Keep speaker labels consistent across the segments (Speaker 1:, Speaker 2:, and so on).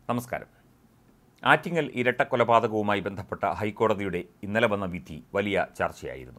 Speaker 1: നമസ്കാരം. ആറ്റിങ്ങൽ ഇരട്ടക്കൊലപാതകവുമായി ബന്ധപ്പെട്ട ഹൈക്കോടതിയുടെ ഇന്നലെ വന്ന വിധി വലിയ ചർച്ചയായിരുന്നു.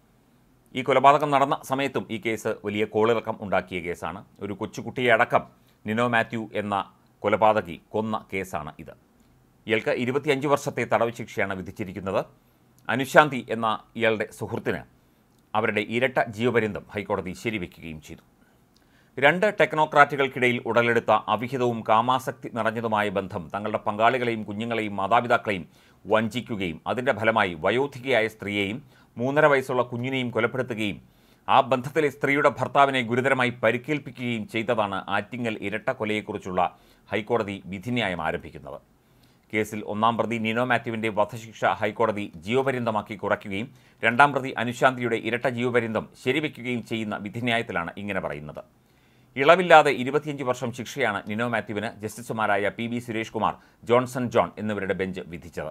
Speaker 1: ഈ കൊലപാതകം നടന്ന സമയത്തും ഈ കേസ് വലിയ കോളിളക്കം ഉണ്ടാക്കിയ കേസാണ്. ഒരു കൊച്ചുകുട്ടിയെ അടക്കം നിനോ മാത്യു എന്ന കൊലപാതകി കൊന്ന കേസാണ് ഇത്. ഇയാൾക്ക് 25 വർഷത്തെ തടവ് ശിക്ഷയാണ് വിധിച്ചിരിക്കുന്നത്. അനുശാന്തി എന്ന ഇയാളുടെ സുഹൃത്തിന് അവരുടെ ഇരട്ട ജീവപര്യന്തം ഹൈക്കോടതി ശരിവെക്കുകയും ചെയ്തു. രണ്ട് ടെക്നോക്രാറ്റുകൾക്കിടയിൽ ഉടലെടുത്ത അവിഹിതവും കാമാസക്തി നിറഞ്ഞതുമായ ബന്ധം തങ്ങളുടെ പങ്കാളികളെയും കുഞ്ഞുങ്ങളെയും മാതാപിതാക്കളെയും വഞ്ചിക്കുകയും അതിൻ്റെ ഫലമായി വയോധികയായ സ്ത്രീയെയും 3.5 വയസ്സുള്ള കുഞ്ഞിനെയും കൊലപ്പെടുത്തുകയും ആ ബന്ധത്തിലെ സ്ത്രീയുടെ ഭർത്താവിനെ ഗുരുതരമായി പരിക്കേൽപ്പിക്കുകയും ചെയ്തതാണ് ആറ്റിങ്ങൽ ഇരട്ട കൊലയെക്കുറിച്ചുള്ള ഹൈക്കോടതി വിധിന്യായം ആരംഭിക്കുന്നത്. കേസിൽ ഒന്നാം പ്രതി നിനോ മാത്യുവിൻ്റെ വധശിക്ഷ ഹൈക്കോടതി ജീവപര്യന്തമാക്കി കുറയ്ക്കുകയും രണ്ടാം പ്രതി അനുശാന്തിയുടെ ഇരട്ട ജീവപര്യന്തം ശരിവെക്കുകയും ചെയ്യുന്ന വിധിന്യായത്തിലാണ് ഇങ്ങനെ പറയുന്നത്. ഇളവില്ലാതെ 25 വർഷം ശിക്ഷയാണ് നിനോ മാത്യുവിന് ജസ്റ്റിസുമാരായ PB സുരേഷ് കുമാർ, ജോൺസൺ ജോൺ എന്നിവരുടെ ബെഞ്ച് വിധിച്ചത്.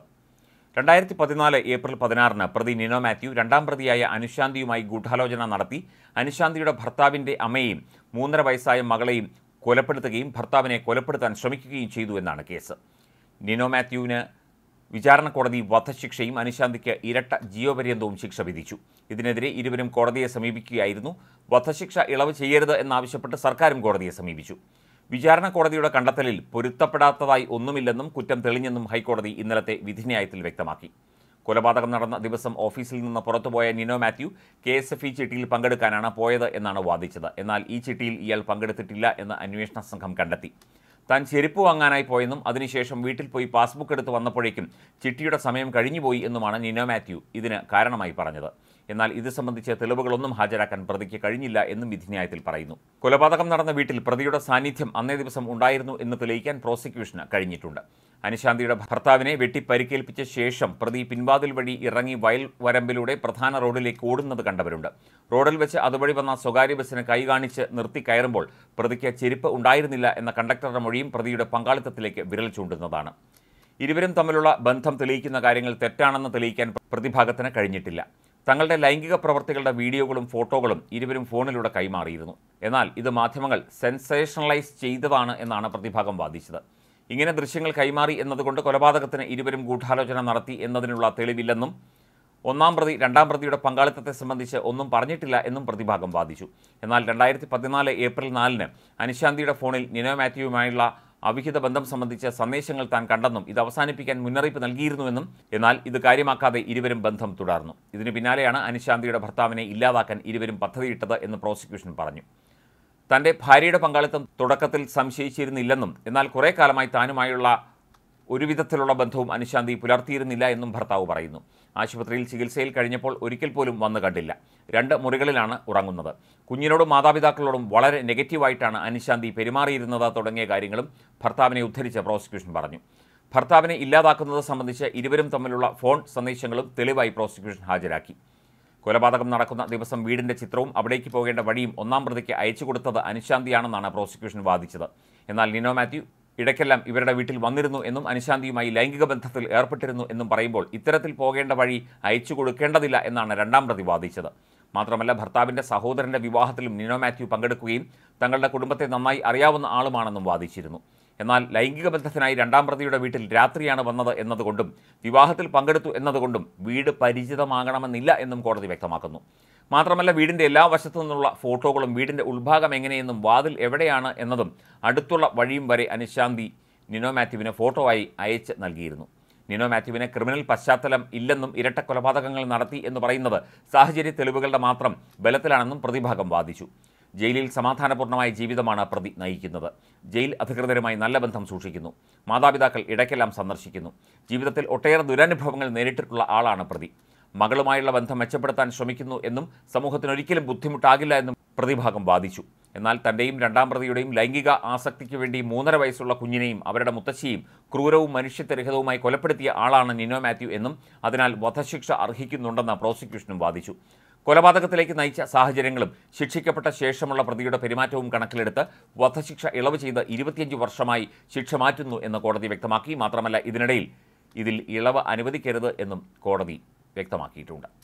Speaker 1: 2014 ഏപ്രിൽ 16 പ്രതി നിനോ മാത്യു രണ്ടാം പ്രതിയായ അനുശാന്തിയുമായി ഗൂഢാലോചന നടത്തി അനുശാന്തിയുടെ ഭർത്താവിൻ്റെ അമ്മയെയും 3.5 വയസ്സായ മകളെയും കൊലപ്പെടുത്തുകയും ഭർത്താവിനെ കൊലപ്പെടുത്താൻ ശ്രമിക്കുകയും ചെയ്തു എന്നാണ് കേസ്. നിനോ മാത്യുവിന് വിചാരണ കോടതി വധശിക്ഷയും അനുശാന്തിക്ക് ഇരട്ട ജീവപര്യന്തവും ശിക്ഷ വിധിച്ചു. ഇതിനെതിരെ ഇരുവരും കോടതിയെ സമീപിക്കുകയായിരുന്നു. വധശിക്ഷ ഇളവ് ചെയ്യരുത് എന്നാവശ്യപ്പെട്ട് സർക്കാരും കോടതിയെ സമീപിച്ചു. വിചാരണ കോടതിയുടെ കണ്ടെത്തലിൽ പൊരുത്തപ്പെടാത്തതായി ഒന്നുമില്ലെന്നും കുറ്റം തെളിഞ്ഞെന്നും ഹൈക്കോടതി ഇന്നലത്തെ വിധിന്യായത്തിൽ വ്യക്തമാക്കി. കൊലപാതകം നടന്ന ദിവസം ഓഫീസിൽ നിന്ന് പുറത്തുപോയ നിനോ മാത്യു KSFE ചിട്ടിയിൽ പങ്കെടുക്കാനാണ് പോയത് എന്നാണ് വാദിച്ചത്. എന്നാൽ ഈ ചിട്ടിയിൽ ഇയാൾ പങ്കെടുത്തിട്ടില്ല എന്ന് അന്വേഷണ സംഘം കണ്ടെത്തി. താൻ ചെരുപ്പ് വാങ്ങാനായി പോയെന്നും അതിനുശേഷം വീട്ടിൽ പോയി പാസ്ബുക്ക് എടുത്ത് വന്നപ്പോഴേക്കും ചിട്ടിയുടെ സമയം കഴിഞ്ഞുപോയി എന്നുമാണ് നിനോ മാത്യു ഇതിന് കാരണമായി പറഞ്ഞത്. എന്നാൽ ഇത് സംബന്ധിച്ച് തെളിവുകളൊന്നും ഹാജരാക്കാൻ പ്രതിക്ക് കഴിഞ്ഞില്ല എന്നും വിധിന്യായത്തിൽ പറയുന്നു. കൊലപാതകം നടന്ന വീട്ടിൽ പ്രതിയുടെ സാന്നിധ്യം അന്നേ ദിവസം ഉണ്ടായിരുന്നു എന്ന് തെളിയിക്കാൻ പ്രോസിക്യൂഷന് കഴിഞ്ഞിട്ടുണ്ട്. അനുശാന്തിയുടെ ഭർത്താവിനെ വെട്ടി പരിക്കേൽപ്പിച്ച ശേഷം പ്രതി പിൻവാതിൽ വഴി ഇറങ്ങി വയൽ വരമ്പിലൂടെ പ്രധാന റോഡിലേക്ക് ഓടുന്നത് കണ്ടവരുണ്ട്. റോഡിൽ വെച്ച് അതുവഴി വന്ന സ്വകാര്യ ബസ്സിന് കൈ കാണിച്ച് നിർത്തി കയറുമ്പോൾ പ്രതിക്ക് ചെരുപ്പ് ഉണ്ടായിരുന്നില്ല എന്ന കണ്ടക്ടറുടെ മൊഴിയും പ്രതിയുടെ പങ്കാളിത്തത്തിലേക്ക് വിരൽ ചൂണ്ടുന്നതാണ്. ഇരുവരും തമ്മിലുള്ള ബന്ധം തെളിയിക്കുന്ന കാര്യങ്ങൾ തെറ്റാണെന്ന് തെളിയിക്കാൻ പ്രതിഭാഗത്തിന് കഴിഞ്ഞിട്ടില്ല. തങ്ങളുടെ ലൈംഗിക പ്രവർത്തികളുടെ വീഡിയോകളും ഫോട്ടോകളും ഇരുവരും ഫോണിലൂടെ കൈമാറിയിരുന്നു. എന്നാൽ ഇത് മാധ്യമങ്ങൾ സെൻസേഷണലൈസ് ചെയ്തതാണ് എന്നാണ് പ്രതിഭാഗം വാദിച്ചത്. ഇങ്ങനെ ദൃശ്യങ്ങൾ കൈമാറി എന്നതുകൊണ്ട് കൊലപാതകത്തിന് ഇരുവരും ഗൂഢാലോചന നടത്തി എന്നതിനുള്ള തെളിവില്ലെന്നും ഒന്നാം പ്രതി രണ്ടാം പ്രതിയുടെ പങ്കാളിത്തത്തെ സംബന്ധിച്ച് ഒന്നും പറഞ്ഞിട്ടില്ല എന്നും പ്രതിഭാഗം വാദിച്ചു. എന്നാൽ 2014 ഏപ്രിൽ 4 അനുശാന്തിയുടെ ഫോണിൽ നിനോ മാത്യുവുമായുള്ള അവിഹിത ബന്ധം സംബന്ധിച്ച സന്ദേശങ്ങൾ താൻ കണ്ടെന്നും ഇത് അവസാനിപ്പിക്കാൻ മുന്നറിയിപ്പ് നൽകിയിരുന്നുവെന്നും എന്നാൽ ഇത് കാര്യമാക്കാതെ ഇരുവരും ബന്ധം തുടർന്നു. ഇതിന് പിന്നാലെയാണ് അനുശാന്തിയുടെ ഭർത്താവിനെ ഇല്ലാതാക്കാൻ ഇരുവരും പദ്ധതിയിട്ടത് എന്ന് പ്രോസിക്യൂഷൻ പറഞ്ഞു. തൻ്റെ ഭാര്യയുടെ പങ്കാളിത്തം തുടക്കത്തിൽ സംശയിച്ചിരുന്നില്ലെന്നും എന്നാൽ കുറേ കാലമായി താനുമായുള്ള ഒരുവിധത്തിലുള്ള ബന്ധവും അനുശാന്തി പുലർത്തിയിരുന്നില്ല എന്നും ഭർത്താവ് പറയുന്നു. ആശുപത്രിയിൽ ചികിത്സയിൽ കഴിഞ്ഞപ്പോൾ ഒരിക്കൽ പോലും വന്നു കണ്ടില്ല. 2 മുറികളിലാണ് ഉറങ്ങുന്നത്. കുഞ്ഞിനോടും മാതാപിതാക്കളോടും വളരെ നെഗറ്റീവായിട്ടാണ് അനുശാന്തി പെരുമാറിയിരുന്നത് തുടങ്ങിയ കാര്യങ്ങളും ഭർത്താവിനെ ഉദ്ധരിച്ച് പ്രോസിക്യൂഷൻ പറഞ്ഞു. ഭർത്താവിനെ ഇല്ലാതാക്കുന്നത് സംബന്ധിച്ച് ഇരുവരും തമ്മിലുള്ള ഫോൺ സന്ദേശങ്ങളും തെളിവായി പ്രോസിക്യൂഷൻ ഹാജരാക്കി. കൊലപാതകം നടക്കുന്ന ദിവസം വീടിൻ്റെ ചിത്രവും അവിടേക്ക് പോകേണ്ട വഴിയും ഒന്നാം പ്രതിക്ക് അയച്ചു കൊടുത്തത് അനുശാന്തിയാണെന്നാണ് പ്രോസിക്യൂഷൻ വാദിച്ചത്. എന്നാൽ നിനോ മാത്യു ഇടയ്ക്കെല്ലാം ഇവരുടെ വീട്ടിൽ വന്നിരുന്നു എന്നും അനുശാന്തിയുമായി ലൈംഗിക ബന്ധത്തിൽ ഏർപ്പെട്ടിരുന്നു എന്നും പറയുമ്പോൾ ഇത്തരത്തിൽ പോകേണ്ട വഴി അയച്ചു കൊടുക്കേണ്ടതില്ല എന്നാണ് രണ്ടാം പ്രതി വാദിച്ചത്. മാത്രമല്ല ഭർത്താവിൻ്റെ സഹോദരൻ്റെ വിവാഹത്തിലും നിനോ മാത്യു പങ്കെടുക്കുകയും തങ്ങളുടെ കുടുംബത്തെ നന്നായി അറിയാവുന്ന ആളുമാണെന്നും വാദിച്ചിരുന്നു. എന്നാൽ ലൈംഗിക ബന്ധത്തിനായി രണ്ടാം പ്രതിയുടെ വീട്ടിൽ രാത്രിയാണ് വന്നത് എന്നതുകൊണ്ടും വിവാഹത്തിൽ പങ്കെടുത്തു എന്നതുകൊണ്ടും വീട് പരിചിതമാകണമെന്നില്ല എന്നും കോടതി വ്യക്തമാക്കുന്നു. മാത്രമല്ല വീടിൻ്റെ എല്ലാ വശത്തു നിന്നുള്ള ഫോട്ടോകളും വീടിൻ്റെ ഉൾഭാഗം എങ്ങനെയെന്നും വാതിൽ എവിടെയാണ് എന്നതും അടുത്തുള്ള വഴിയും വരെ അനുശാന്തി നിനോ മാത്യുവിന് ഫോട്ടോ ആയി അയച്ച് നൽകിയിരുന്നു. നിനോ മാത്യുവിന് ക്രിമിനൽ പശ്ചാത്തലം ഇല്ലെന്നും ഇരട്ട കൊലപാതകങ്ങൾ നടത്തി എന്ന് പറയുന്നത് സാഹചര്യ തെളിവുകളുടെ മാത്രം ബലത്തിലാണെന്നും പ്രതിഭാഗം വാദിച്ചു. ജയിലിൽ സമാധാനപൂർണ്ണമായ ജീവിതമാണ് പ്രതി നയിക്കുന്നത്. ജയിൽ അധികൃതരുമായി നല്ല ബന്ധം സൂക്ഷിക്കുന്നു. മാതാപിതാക്കൾ ഇടയ്ക്കെല്ലാം സന്ദർശിക്കുന്നു. ജീവിതത്തിൽ ഒട്ടേറെ ദുരനുഭവങ്ങൾ നേരിട്ടിട്ടുള്ള ആളാണ് പ്രതി. മകളുമായുള്ള ബന്ധം മെച്ചപ്പെടുത്താൻ ശ്രമിക്കുന്നു എന്നും സമൂഹത്തിനൊരിക്കലും ബുദ്ധിമുട്ടാകില്ല എന്നും പ്രതിഭാഗം വാദിച്ചു. എന്നാൽ തൻ്റെയും രണ്ടാം പ്രതിയുടെയും ലൈംഗിക ആസക്തിക്ക് വേണ്ടി 3.5 വയസ്സുള്ള കുഞ്ഞിനെയും അവരുടെ മുത്തശ്ശിയെയും ക്രൂരവും മനുഷ്യത്വരഹിതവുമായി കൊലപ്പെടുത്തിയ ആളാണ് നിനോ മാത്യു എന്നും അതിനാൽ വധശിക്ഷ അർഹിക്കുന്നുണ്ടെന്ന് പ്രോസിക്യൂഷനും വാദിച്ചു. കൊലപാതകത്തിലേക്ക് നയിച്ച സാഹചര്യങ്ങളും ശിക്ഷിക്കപ്പെട്ട ശേഷമുള്ള പ്രതിയുടെ പെരുമാറ്റവും കണക്കിലെടുത്ത് വധശിക്ഷ ഇളവ് ചെയ്ത് 25 വർഷമായി ശിക്ഷ മാറ്റുന്നു എന്ന് കോടതി വ്യക്തമാക്കി. മാത്രമല്ല ഇതിനിടയിൽ ഇതിൽ ഇളവ് അനുവദിക്കരുത് എന്നും കോടതി വ്യക്തമാക്കിയിട്ടുണ്ട്.